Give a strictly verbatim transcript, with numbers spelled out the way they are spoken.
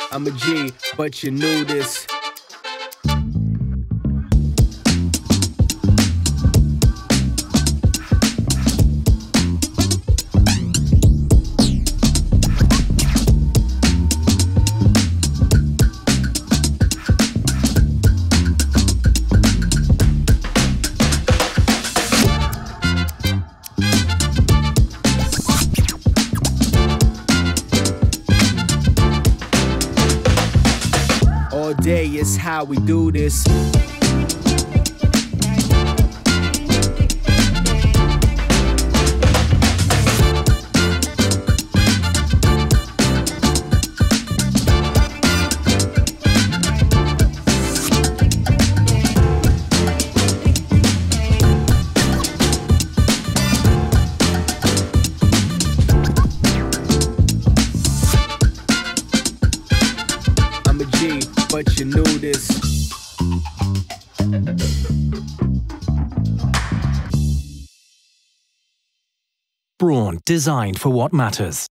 I'm a G, but you knew this. All day is how we do this. But you knew this. Braun, designed for what matters.